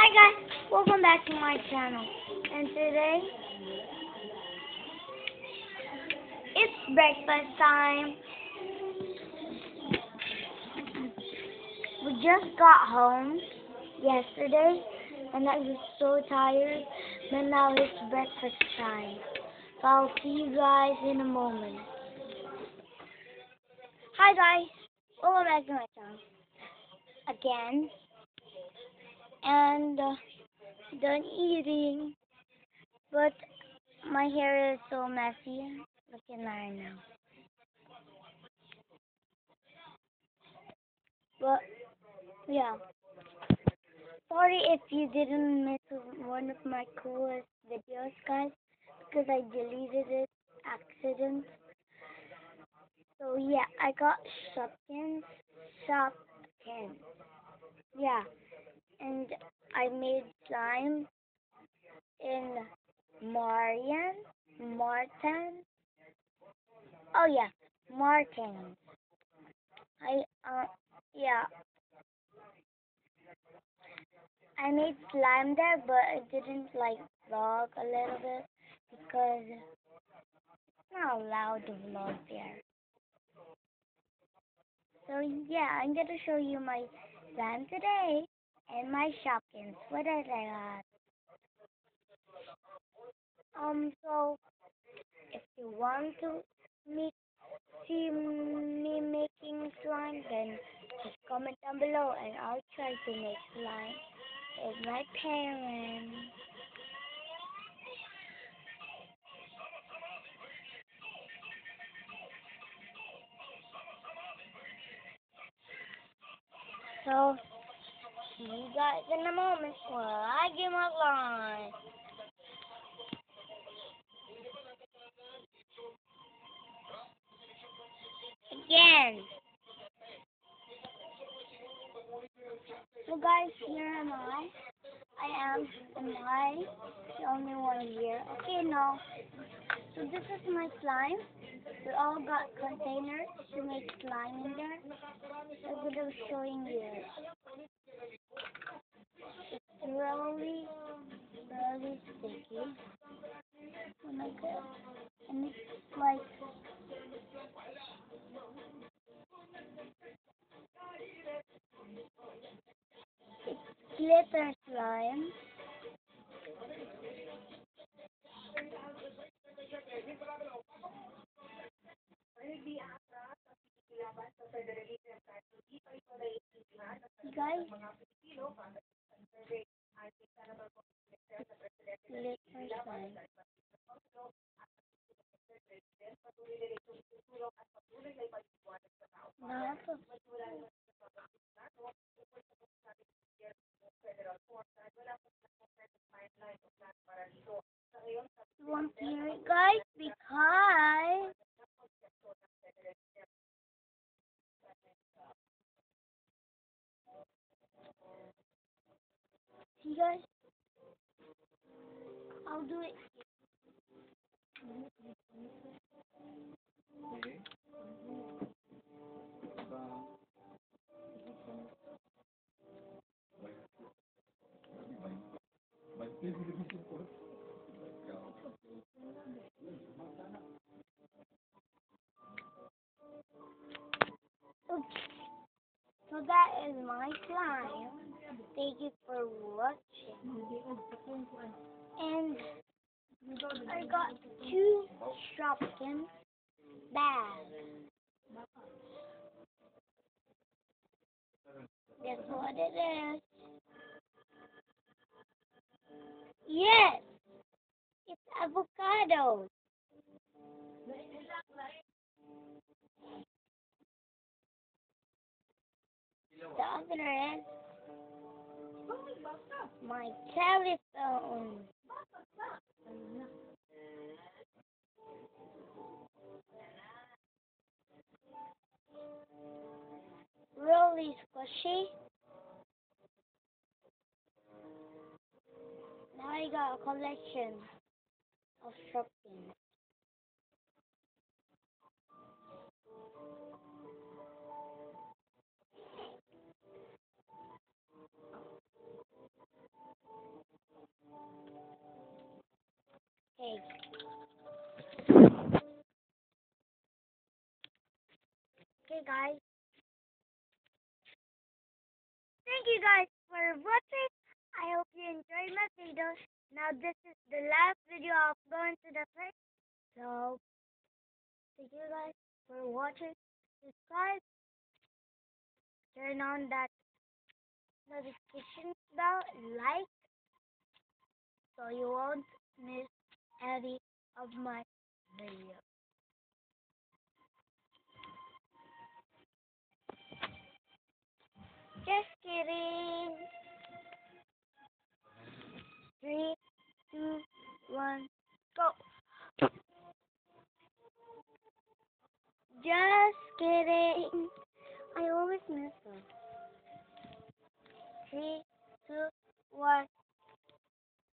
Hi guys, welcome back to my channel. And today it's breakfast time. We just got home yesterday and I was so tired, but now it's breakfast time. So I'll see you guys in a moment. Hi guys, welcome back to my channel again. And done eating, but my hair is so messy. Look at mine now. But yeah, sorry if you didn't miss one of my coolest videos, guys, because I deleted it accident. So yeah, I got Shopkins. Yeah, and I made slime in Martin. Oh yeah, Martin. I yeah, I made slime there, but I didn't like vlog a little bit because it's not allowed to vlog there. So yeah, I'm gonna show you my slime today and my Shopkins. What are they at? So if you want to meet see me making slime, then just comment down below and I'll try to make slime with my parents. So see you guys in a moment while I get my slime. Again. So guys, here am I. Am I the only one here? Okay, no. So this is my slime. We all got containers to make slime in there. I'm gonna be showing you. It's really sticky. Oh my god. And it's like glitter slime. Guys, glitter slime. Now, you want to hear it, guys? Because see, guys, I'll do it. Okay. So that is my slime. Thank you for watching. And I got 2 Shopkins bags. Guess what it is? Yes, it's avocado. The other is my telephone. Really squishy. Now I got a collection of Shopkins. guys. Thank you guys for watching. I hope you enjoyed my video. Now this is the last video of going to the place. So thank you guys for watching. Subscribe, turn on that notification bell, like, so you won't miss any of my videos. Just kidding.